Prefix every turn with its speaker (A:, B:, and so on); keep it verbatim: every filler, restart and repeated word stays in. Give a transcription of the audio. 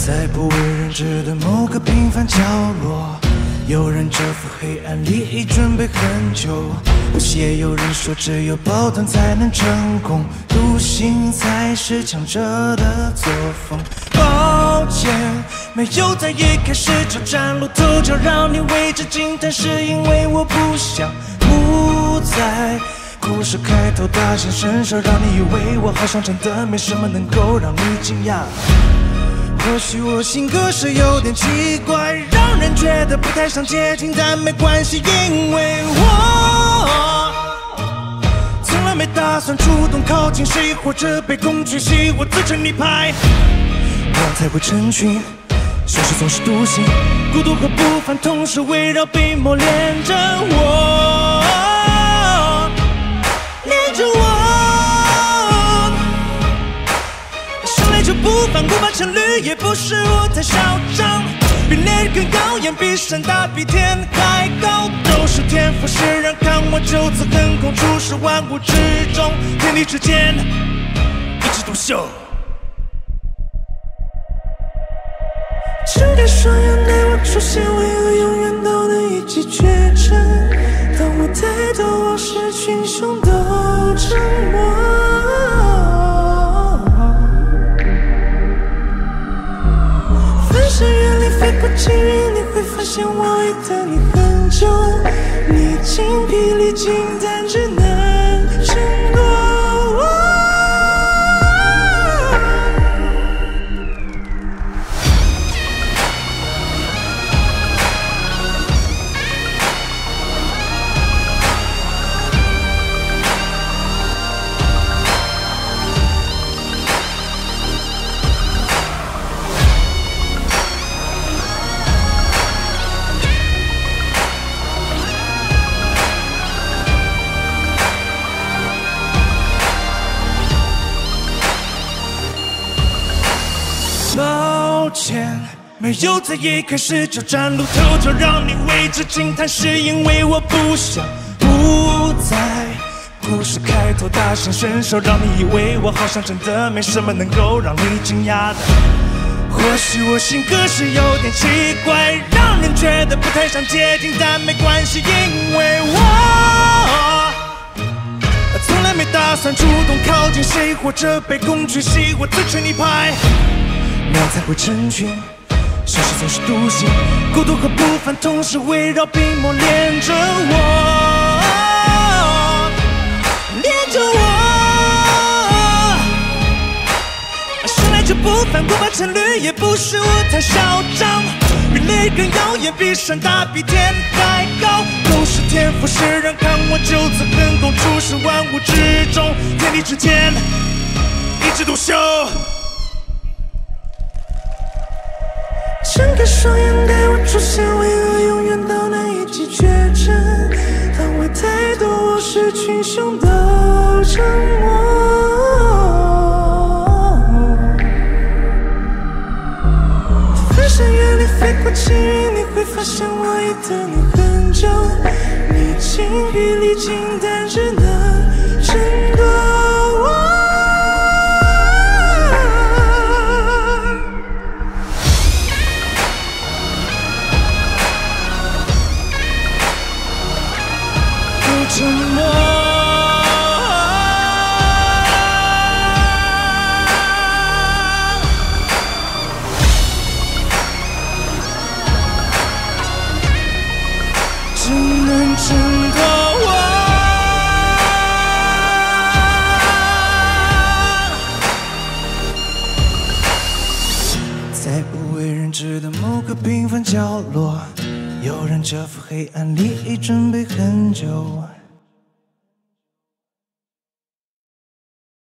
A: 在不为人知的某个平凡角落，有人蛰伏黑暗里已准备很久。不屑有人说只有抱团才能成功，独行才是强者的作风。抱歉，没有在一开始就崭露头角让你为之惊叹，是因为我不想不在故事开头大显身手，让你以为我好像真的没什么能够让你惊讶。或许我性格是有点奇怪，让人觉得不太想接近，但没关系，因为我从来没打算主动靠近谁，或者被攻击谁，我自成一派。我才会成群，现实总是独行，孤独和不凡同时围绕并磨练着我，练着我。就不反顾把成绿，也不是我太嚣张，比烈日更耀眼，比山大，比天还高，都是天赋使然，看我就此横空出世，万物之中，天地之间，一枝独秀。睁开双眼对我出现，为何永远都能一骑绝尘？当我抬头，我是群雄斗争我。深渊里飞过几人，你会发现我已等你很久，你精疲力尽，但只能撑过我。抱歉，没有在一开始就崭露头角让你为之惊叹，是因为我不想不在故事开头大显身手，让你以为我好像真的没什么能够让你惊讶的。或许我性格是有点奇怪，让人觉得不太想接近，但没关系，因为我从来没打算主动靠近谁，或者被攻击谁，我自成一派。鸟才会成群，现实总是独行，孤独和不凡同时围绕并磨练着我，练着我。生来就不反顾把成绿，也不是我太嚣张，比烈日更耀眼，比山大，比天还高，都是天赋使然，看我就此横空出世，万物之中，天地之间，一枝独秀。睁开双眼对我出现，为何永远都能一骑绝尘？当我抬头，我是群雄斗争我。翻山越岭飞过几人，你会发现我已等你很久，你精疲力尽，但只能撑过我。沉默，只能挣脱我。在不为人知的某个平凡角落，有人蛰伏黑暗里已准备很久。